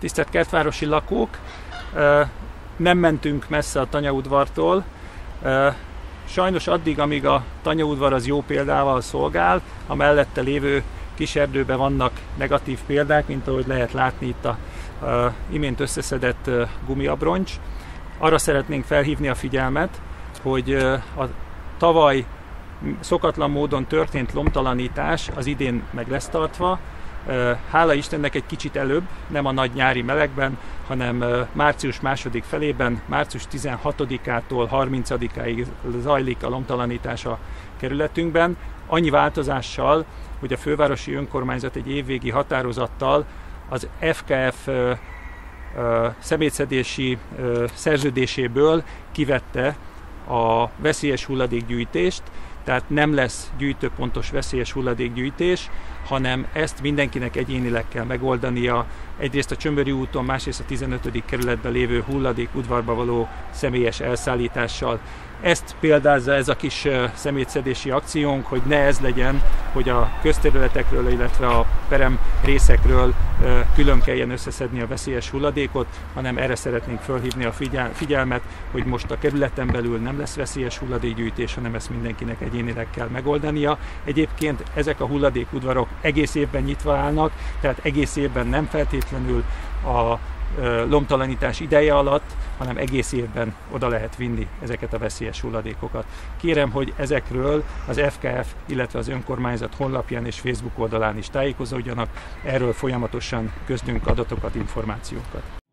Tisztelt kertvárosi lakók, nem mentünk messze a tanyaudvartól. Sajnos addig, amíg a tanyaudvar az jó példával szolgál, a mellette lévő kiserdőben vannak negatív példák, mint ahogy lehet látni itt a imént összeszedett gumiabroncs. Arra szeretnénk felhívni a figyelmet, hogy a tavaly szokatlan módon történt lomtalanítás az idén meg lesz tartva. Hála Istennek egy kicsit előbb, nem a nagy nyári melegben, hanem március második felében, március 16-ától 30-áig zajlik a lomtalanítás a kerületünkben. Annyi változással, hogy a fővárosi önkormányzat egy évvégi határozattal az FKF szemétszedési szerződéséből kivette a veszélyes hulladékgyűjtést, tehát nem lesz gyűjtőpontos veszélyes hulladékgyűjtés, hanem ezt mindenkinek egyénileg kell megoldania, egyrészt a Csömböri úton, másrészt a 15. kerületben lévő hulladék udvarba való személyes elszállítással. Ezt példázza ez a kis szemétszedési akciónk, hogy ne ez legyen, hogy a közterületekről, illetve a perem részekről külön kelljen összeszedni a veszélyes hulladékot, hanem erre szeretnénk felhívni a figyelmet, hogy most a kerületen belül nem lesz veszélyes hulladékgyűjtés, hanem ezt mindenkinek egyénileg kell megoldania. Egyébként ezek a hulladékudvarok egész évben nyitva állnak, tehát egész évben nem feltétlenül a lomtalanítás ideje alatt, hanem egész évben oda lehet vinni ezeket a veszélyes hulladékokat. Kérem, hogy ezekről az FKF, illetve az önkormányzat honlapján és Facebook oldalán is tájékozódjanak, erről folyamatosan közlünk adatokat, információkat.